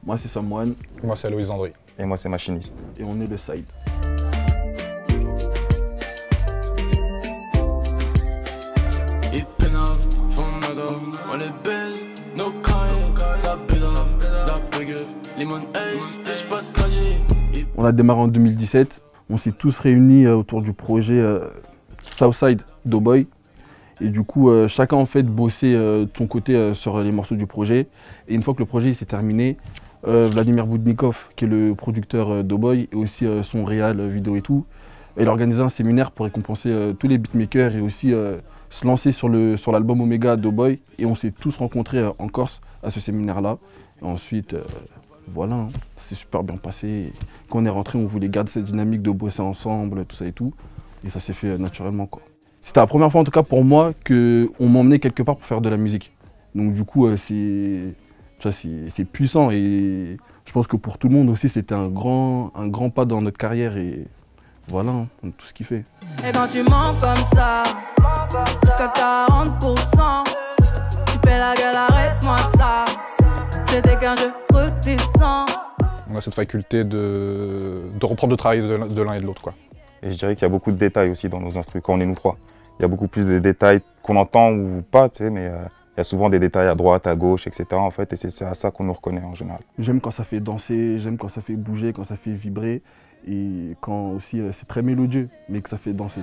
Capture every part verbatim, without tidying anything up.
Moi c'est Samoine. Moi c'est Aloïs Andry. Et moi c'est Machiniste. Et on est le Side. On a démarré en deux mille dix-sept. On s'est tous réunis autour du projet euh, Southside Doughboy. Et du coup, euh, chacun en fait bossait euh, de son côté euh, sur les morceaux du projet. Et une fois que le projet s'est terminé, euh, Vladimir Boudnikov, qui est le producteur euh, Doughboy, et aussi euh, son réal euh, vidéo et tout, il a organisé un séminaire pour récompenser euh, tous les beatmakers et aussi euh, se lancer sur le sur l'album Omega Doughboy. Et on s'est tous rencontrés euh, en Corse à ce séminaire-là. Et ensuite, euh, voilà, hein, c'est super bien passé. Et quand on est rentré, on voulait garder cette dynamique de bosser ensemble, tout ça et tout. Et ça s'est fait euh, naturellement, quoi. C'était la première fois, en tout cas pour moi, qu'on m'emmenait quelque part pour faire de la musique. Donc du coup, euh, c'est puissant. Et je pense que pour tout le monde aussi, c'était un grand, un grand pas dans notre carrière. Et voilà, hein, on a tout ce qu'il fait. Et quand tu mens comme ça, jusqu'à quarante pour cent, tu fais la gueule, arrête-moi ça. C'était qu'un jeu redescend. On a cette faculté de, de reprendre le travail de l'un et de l'autre, quoi. Et je dirais qu'il y a beaucoup de détails aussi dans nos instrus, quand on est nous trois. Il y a beaucoup plus de détails qu'on entend ou pas, tu sais, mais euh, il y a souvent des détails à droite, à gauche, et cetera. En fait, et c'est à ça qu'on nous reconnaît en général. J'aime quand ça fait danser, j'aime quand ça fait bouger, quand ça fait vibrer, et quand aussi euh, c'est très mélodieux, mais que ça fait danser.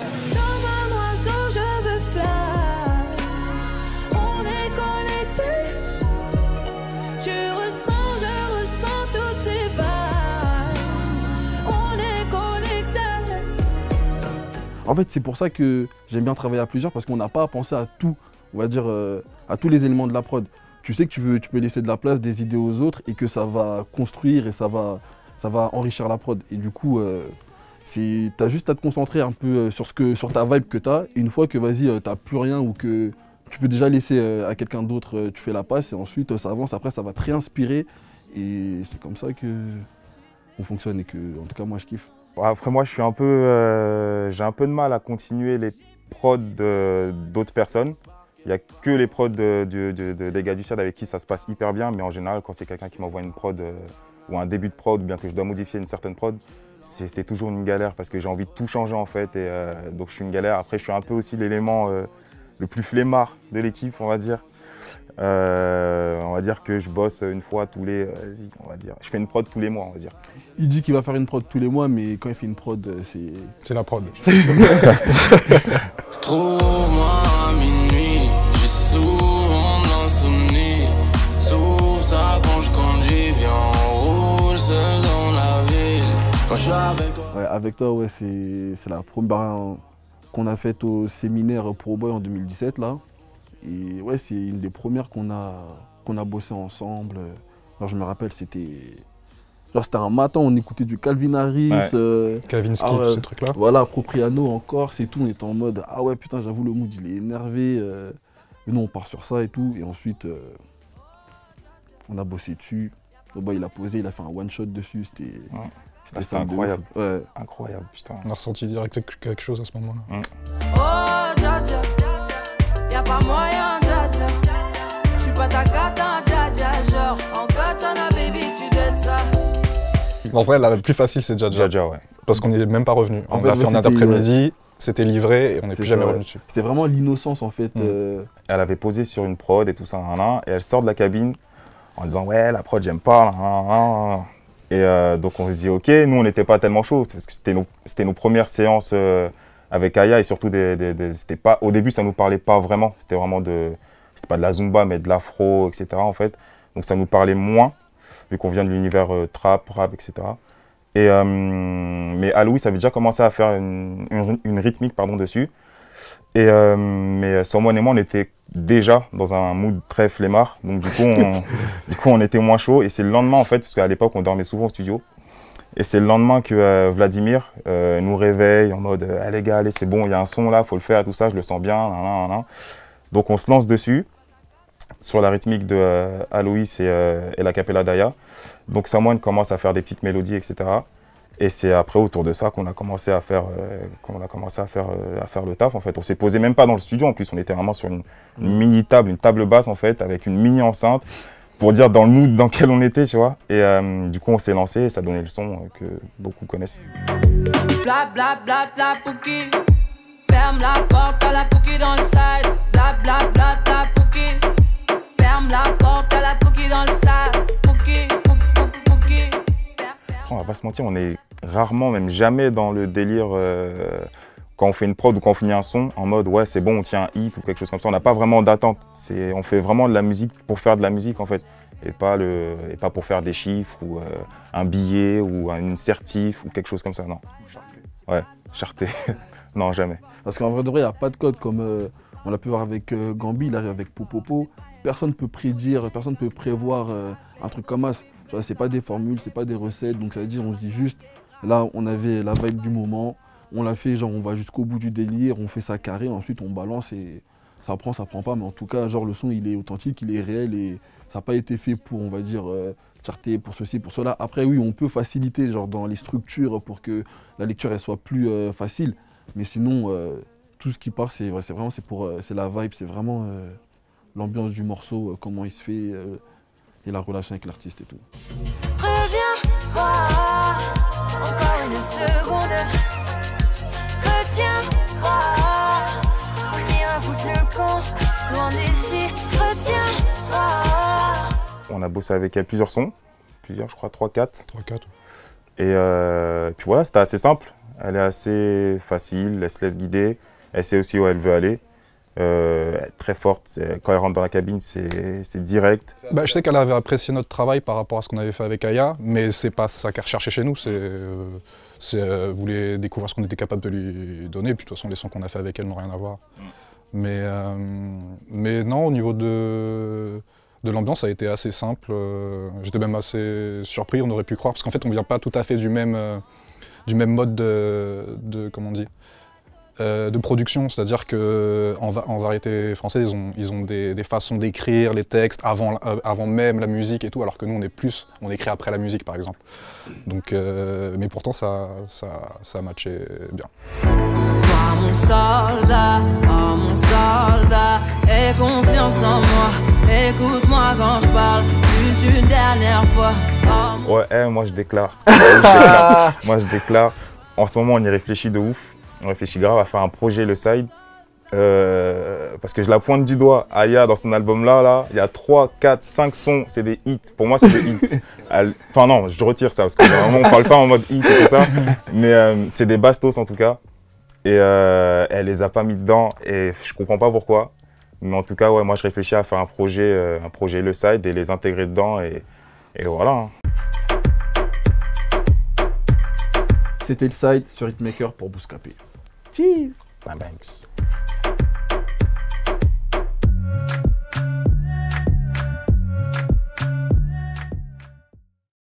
En fait, c'est pour ça que j'aime bien travailler à plusieurs, parce qu'on n'a pas à penser à tout, on va dire, euh, à tous les éléments de la prod. Tu sais que tu, veux, tu peux laisser de la place, des idées aux autres, et que ça va construire et ça va, ça va enrichir la prod. Et du coup, euh, tu as juste à te concentrer un peu sur, ce que, sur ta vibe que tu as. Et une fois que, vas-y, tu n'as plus rien ou que tu peux déjà laisser à quelqu'un d'autre, tu fais la passe, et ensuite ça avance, après ça va te réinspirer. Et c'est comme ça qu'on fonctionne et que, en tout cas, moi, je kiffe. Après moi, je suis un peu, euh, j'ai un peu de mal à continuer les prods d'autres personnes. Il n'y a que les prods de, de, de, de, des gars du Sud avec qui ça se passe hyper bien, mais en général, quand c'est quelqu'un qui m'envoie une prod euh, ou un début de prod, ou bien que je dois modifier une certaine prod, c'est toujours une galère parce que j'ai envie de tout changer en fait, et euh, donc je suis une galère. Après, je suis un peu aussi l'élément euh, le plus flemmard de l'équipe, on va dire. Euh, on va dire que je bosse une fois tous les, euh, on va dire, je fais une prod tous les mois, on va dire. Il dit qu'il va faire une prod tous les mois, mais quand il fait une prod, c'est... C'est la prod. Trouve-moi à minuit, j'ai souvent de l'insomnie. Sauf ça quand je conduis, viens, on roule seul dans la ville. Quand je suis avec toi. Ouais, avec toi, ouais, c'est la première qu'on a faite au séminaire Pro Boy en deux mille dix-sept, là. Et ouais, c'est une des premières qu'on a, qu'on a bossé ensemble. Alors, je me rappelle, c'était... Genre, c'était un matin, on écoutait du Calvin Harris. Ouais. Euh, Calvin Ski, ah ouais, ces trucs-là. Voilà, Propriano encore, c'est tout. On était en mode, ah ouais, putain, j'avoue, le mood, il est énervé. Euh, mais non, on part sur ça et tout. Et ensuite, euh, on a bossé dessus. Le boy, il a posé, il a fait un one-shot dessus. C'était ouais. C'était incroyable. Ouais. Incroyable, putain. On a ressenti direct quelque chose à ce moment-là. Mm. Oh, dja dja, y'a pas moyen, dja dja. J'suis pas ta cata, dja dja. Genre, en katana, baby, tu dettes ça. En vrai, la plus facile, c'est Dja Dja. Dja Dja, ouais. Parce qu'on n'y est même pas revenu. En on fait, l'a fait en après-midi, c'était livré et on n'est plus ça, jamais ouais. revenu dessus. C'était vraiment l'innocence, en fait. Mm. Euh... Elle avait posé sur une prod et tout ça, nan, nan, et elle sort de la cabine en disant ouais, la prod, j'aime pas. Nan, nan. Et euh, donc on se dit ok, nous on n'était pas tellement chaud parce que c'était nos, c'était nos premières séances euh, avec Aya et surtout des, des, des, c'était pas, au début ça nous parlait pas vraiment, c'était vraiment de, c'était pas de la zumba mais de l'afro, et cetera en fait. Donc ça nous parlait moins vu qu'on vient de l'univers euh, trap, rap, et cetera. Et euh, mais Aloïs avait déjà commencé à faire une, une, une rythmique pardon dessus. Et euh, mais Samoine et moi on était déjà dans un mood très flemmard, donc du coup on, du coup on était moins chaud. Et c'est le lendemain en fait, parce qu'à l'époque on dormait souvent au studio. Et c'est le lendemain que euh, Vladimir euh, nous réveille en mode ah, les gars, allez c'est bon, il y a un son là, faut le faire, tout ça, je le sens bien. Nan, nan, nan. Donc on se lance dessus sur la rythmique de euh, Aloïs et, euh, et la cappella d'Aya. Donc Samoine commence à faire des petites mélodies, et cetera. Et c'est après autour de ça qu'on a commencé à faire, euh, qu'on a commencé à faire, euh, à faire le taf en fait. On s'est posé même pas dans le studio en plus, on était vraiment sur une, une mini table, une table basse en fait, avec une mini enceinte. pour dire dans le mood dans lequel on était, tu vois. Et euh, du coup, on s'est lancé et ça donnait le son euh, que beaucoup connaissent. Bla bla bla la pouki. Ferme la porte à la pouki dans le side. Bla bla bla la pouki. Ferme la porte à la pouki dans le sas. Pouki, pouki, pouki. On va pas se mentir, on est rarement, même jamais dans le délire euh, quand on fait une prod ou quand on finit un son en mode ouais c'est bon on tient un hit ou quelque chose comme ça. On n'a pas vraiment d'attente. C'est, on fait vraiment de la musique pour faire de la musique en fait. Et pas, le, et pas pour faire des chiffres ou euh, un billet ou une certif ou quelque chose comme ça, non. Ouais, charté. Non, jamais. Parce qu'en vrai de vrai, il n'y a pas de code comme euh, on l'a pu voir avec euh, Gambi, il arrive avec Popopo. Personne ne peut prédire, personne ne peut prévoir euh, un truc comme ça. C'est pas des formules, c'est pas des recettes. Donc ça veut dire, on se dit juste, là on avait la vibe du moment, on l'a fait, genre on va jusqu'au bout du délire, on fait ça carré, ensuite on balance et ça prend, ça prend pas. Mais en tout cas, genre le son il est authentique, il est réel et ça n'a pas été fait pour, on va dire, euh, charter pour ceci, pour cela. Après oui, on peut faciliter genre dans les structures pour que la lecture elle soit plus euh, facile. Mais sinon, euh, tout ce qui part, c'est vraiment c'est pour euh, c'est la vibe, c'est vraiment euh, l'ambiance du morceau, euh, comment il se fait euh, et la relation avec l'artiste et tout. Reviens-moi, encore une seconde. Retiens-moi, on ira foutre le camp, loin d'ici. Retiens-moi. On a bossé avec elle plusieurs sons, plusieurs, je crois, trois, quatre. trois, quatre. Et euh, puis voilà, c'était assez simple. Elle est assez facile, elle se laisse guider. Elle sait aussi où elle veut aller. Euh, elle est très forte. Quand elle rentre dans la cabine, c'est direct. Bah, je sais qu'elle avait apprécié notre travail par rapport à ce qu'on avait fait avec Aya, mais c'est pas ça qu'elle recherchait chez nous. C'est, euh, elle voulait découvrir ce qu'on était capable de lui donner. Et puis de toute façon, les sons qu'on a fait avec elle n'ont rien à voir. Mm. Mais, euh, mais non, au niveau de, de l'ambiance, ça a été assez simple. J'étais même assez surpris, on aurait pu croire, parce qu'en fait, on vient pas tout à fait du même, euh, du même mode de, de comment on dit, euh, de production. C'est-à-dire qu'en en variété française, ils ont, ils ont des, des façons d'écrire les textes avant, euh, avant même la musique et tout, alors que nous, on est plus, on écrit après la musique, par exemple. Donc, euh, mais pourtant, ça, ça, ça a matché bien. Toi mon soldat, oh mon soldat, aie confiance en moi, écoute-moi quand je parle, juste une dernière fois. Oh, ouais, hey, moi je déclare. moi, je déclare. Moi je déclare. En ce moment on y réfléchit de ouf, on réfléchit grave à faire un projet le side. Euh, parce que je la pointe du doigt, Aya dans son album là, là, il y a trois, quatre, cinq sons, c'est des hits. Pour moi c'est des hits. Elle... Enfin non, je retire ça parce que vraiment on parle pas en mode hit et tout ça. Mais euh, c'est des bastos en tout cas. Et euh, elle les a pas mis dedans et je comprends pas pourquoi. Mais en tout cas, ouais, moi je réfléchis à faire un projet, euh, un projet le side et les intégrer dedans et, et voilà. Hein. C'était le side sur Hitmaker pour Bouscapé. Cheers. Bang banks.